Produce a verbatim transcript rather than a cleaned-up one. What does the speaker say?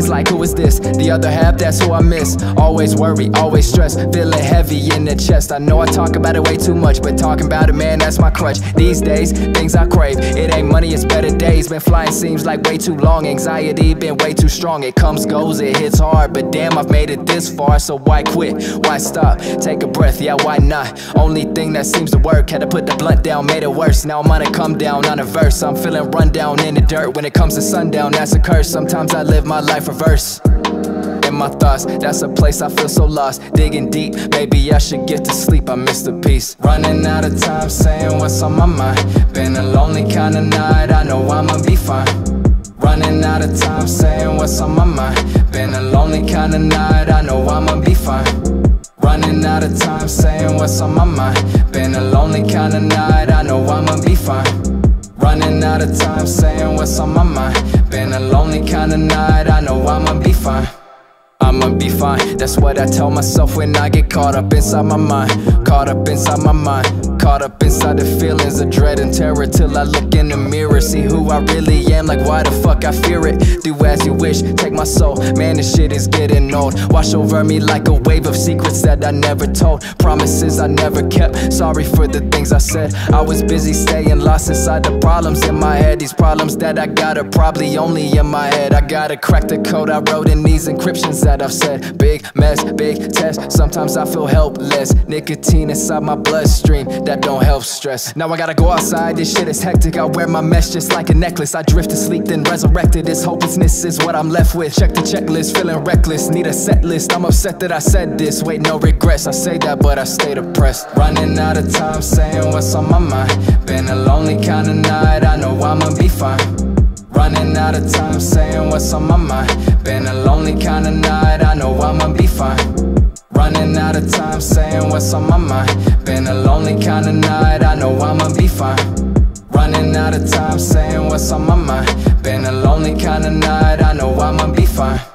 is like, who is this? The other half, that's who I miss. Always worry, always stress, feeling heavy in the chest. I know I talk about it way too much, but talking about it, man, that's my crutch. These days, things I crave, it ain't money, it's better days. Been flying seems like way too long, anxiety been way too strong. It comes, goes, it hits hard, but damn, I've made it this far. So why quit, why stop, take a breath, yeah, why not? Only thing that seems to work, had to put the blunt down, made it worse. Now I'm gonna come down on a verse, I'm feeling run down in the dirt. When it comes to sundown, that's a curse. Sometimes I live my life reverse. In my thoughts, that's a place I feel so lost. Digging deep, maybe I should get to sleep, I miss the peace. Running out of time, saying what's on my mind. Been a lonely kind of night, I know I'ma be fine. Running out of time, saying what's on my mind. Been a lonely kind of night, I know I'ma be fine. Running out of time, saying what's on my mind. Been a lonely kind of night, I know I'ma be fine. Running out of time, saying what's on my mind. Been a lonely kind of night, I know I'ma be fine. I'ma be fine, that's what I tell myself when I get caught up inside my mind. Caught up inside my mind, caught up inside the feelings of dread and terror. Till I look in the mirror, see who I really am, like why the fuck I fear it. Do as you wish, take my soul, man this shit is getting old. Wash over me like a wave of secrets that I never told. Promises I never kept, sorry for the things I said. I was busy staying lost inside the problems in my head. These problems that I got are probably only in my head. I gotta crack the code I wrote in these encryptions that I've said. Big mess, big test, sometimes I feel helpless. Nicotine inside my bloodstream, that don't help stress. Now I gotta go outside, this shit is hectic. I wear my mesh just like a necklace. I drift to sleep, then resurrected. This hopelessness is what I'm left with. Check the checklist, feeling reckless, need a set list. I'm upset that I said this, wait, no regrets. I say that, but I stay depressed. Running out of time, saying what's on my mind. Been a lonely kind of night, I know I'ma be fine. Running out of time, saying what's on my mind. Been a lonely kind of night, I know I'ma be fine. Running out of time, saying what's on my mind. Been a lonely kind of night, I know I'ma be fine. Running out of time, saying what's on my mind. Been a lonely kind of night, I know I'ma be fine.